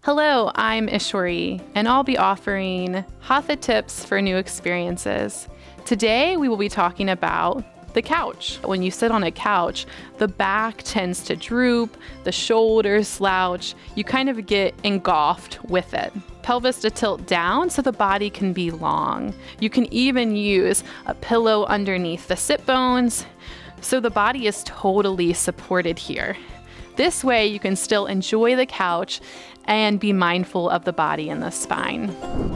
Hello, I'm Ishwari, and I'll be offering Hatha tips for new experiences. Today, we will be talking about the couch. When you sit on a couch, the back tends to droop, the shoulders slouch, you kind of get engulfed with it. Pelvis to tilt down so the body can be long. You can even use a pillow underneath the sit bones, so the body is totally supported here. This way, you can still enjoy the couch and be mindful of the body and the spine.